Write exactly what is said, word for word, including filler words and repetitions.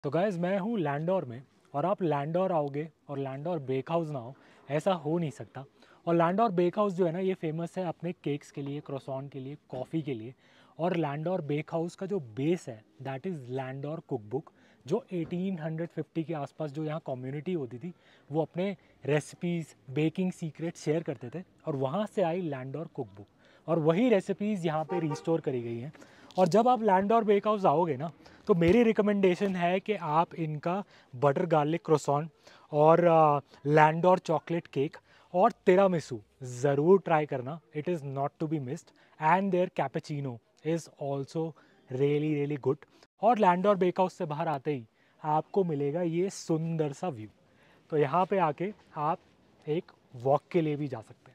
तो गाइज़ मैं हूँ लैंडोर में और आप लैंडोर आओगे और लैंडोर बेक हाउस ना हो, ऐसा हो नहीं सकता। और लैंडोर बेक हाउस जो है ना, ये फेमस है अपने केक्स के लिए, क्रोसॉन के लिए, कॉफ़ी के लिए। और लैंडोर बेक हाउस का जो बेस है that is Landour cook book, जो अठारह सौ पचास के आसपास जो यहाँ कम्युनिटी होती थी वो अपने रेसिपीज़, बेकिंग सीक्रेट शेयर करते थे और वहाँ से आई लैंडोर कुक बुक। और वही रेसिपीज़ यहाँ पे रिस्टोर करी गई हैं। और जब आप लैंडोर बेक हाउस आओगे ना, तो मेरी रिकमेंडेशन है कि आप इनका बटर गार्लिक क्रोसॉन और लैंडोर चॉकलेट केक और तिरामिसू ज़रूर ट्राई करना। It is not to be missed and there cappuccino is also really really good. और लैंडोर बेक हाउस से बाहर आते ही आपको मिलेगा ये सुंदर सा व्यू। तो यहाँ पे आके आप एक वॉक के लिए भी जा सकते हैं।